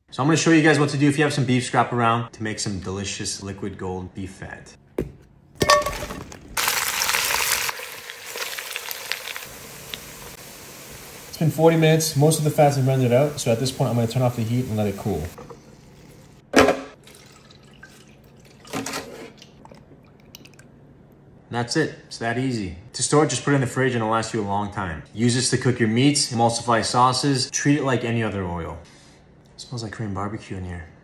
So I'm gonna show you guys what to do if you have some beef scrap around to make some delicious liquid gold beef fat. It's been 40 minutes. Most of the fat's been rendered out. So at this point, I'm gonna turn off the heat and let it cool. And that's it. It's that easy. To store it, just put it in the fridge and it'll last you a long time. Use this to cook your meats, emulsify sauces, treat it like any other oil. It smells like Korean barbecue in here.